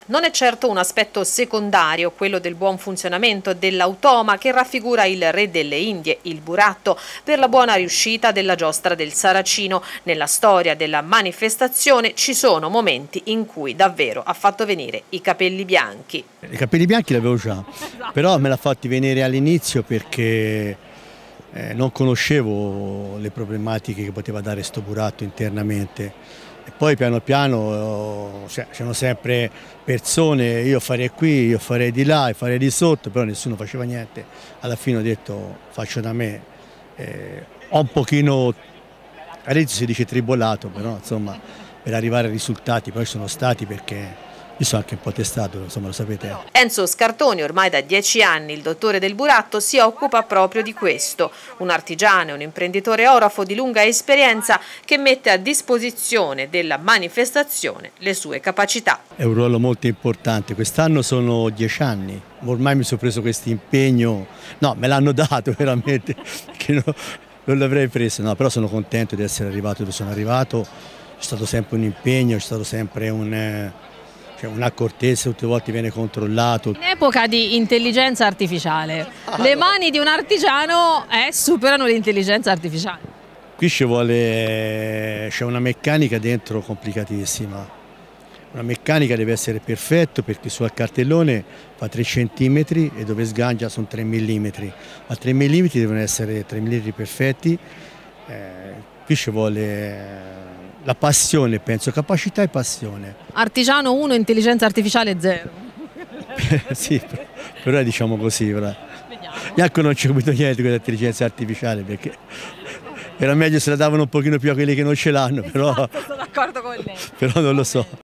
Non è certo un aspetto secondario, quello del buon funzionamento dell'automa che raffigura il re delle Indie, il buratto, per la buona riuscita della giostra del Saracino. Nella storia della manifestazione ci sono momenti in cui davvero ha fatto venire i capelli bianchi. I capelli bianchi li avevo già, però me l'ha fatti venire all'inizio perché non conoscevo le problematiche che poteva dare sto buratto internamente. E poi piano piano c'erano sempre persone, io farei qui, io farei di là, farei di sotto, però nessuno faceva niente. Alla fine ho detto faccio da me, ho un pochino, all'inizio si dice tribolato, però insomma per arrivare ai risultati poi sono stati perché io sono anche un po' testato, insomma lo sapete. Enzo Scartoni, ormai da 10 anni il dottore del buratto, si occupa proprio di questo. Un artigiano e un imprenditore orafo di lunga esperienza che mette a disposizione della manifestazione le sue capacità. È un ruolo molto importante, quest'anno sono 10 anni, ormai mi sono preso questo impegno, no me l'hanno dato veramente, che non l'avrei preso, no, però sono contento di essere arrivato dove sono arrivato, c'è stato sempre un impegno, c'è stato sempre un'accortezza, tutte le volte viene controllato. In epoca di intelligenza artificiale, le mani di un artigiano superano l'intelligenza artificiale. Qui c'è una meccanica dentro complicatissima. Una meccanica deve essere perfetta perché sul cartellone fa 3 cm e dove sgancia sono 3 mm. Ma 3 mm devono essere 3 mm perfetti. Qui ci vuole la passione, penso, capacità e passione. Artigiano 1, intelligenza artificiale 0. Sì, però diciamo così. Io anche non ci ho capito niente con l'intelligenza artificiale perché era meglio se la davano un pochino più a quelli che non ce l'hanno, però, Sono d'accordo con lei. però non lo so.